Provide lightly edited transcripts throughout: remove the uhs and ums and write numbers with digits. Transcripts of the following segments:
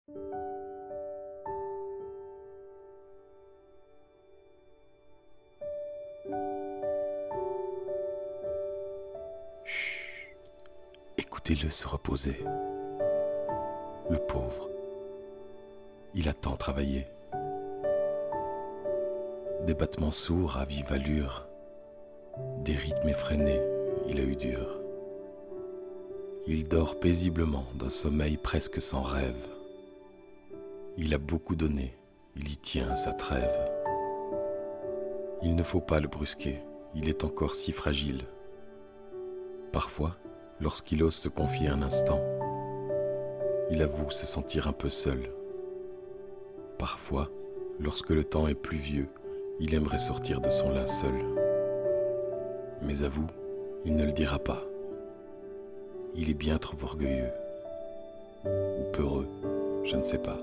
Chut, écoutez-le se reposer. Le pauvre, il a tant travaillé. Des battements sourds à vive allure, des rythmes effrénés, il a eu dur. Il dort paisiblement d'un sommeil presque sans rêve. Il a beaucoup donné, il y tient à sa trêve. Il ne faut pas le brusquer, il est encore si fragile. Parfois, lorsqu'il ose se confier un instant, il avoue se sentir un peu seul. Parfois, lorsque le temps est pluvieux, il aimerait sortir de son linceul. Mais à vous, il ne le dira pas. Il est bien trop orgueilleux. Ou peureux, je ne sais pas.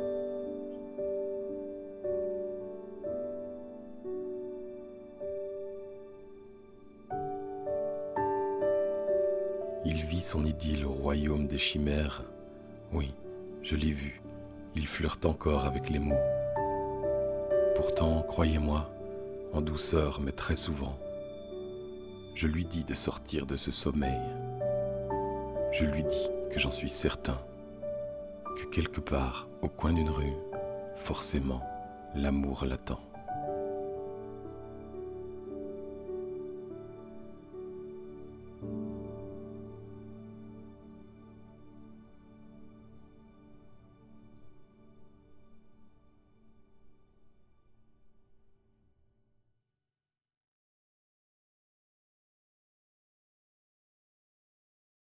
Il vit son idylle au royaume des chimères. Oui, je l'ai vu, il flirte encore avec les mots. Pourtant, croyez-moi, en douceur mais très souvent, je lui dis de sortir de ce sommeil. Je lui dis que j'en suis certain, que quelque part, au coin d'une rue, forcément, l'amour l'attend.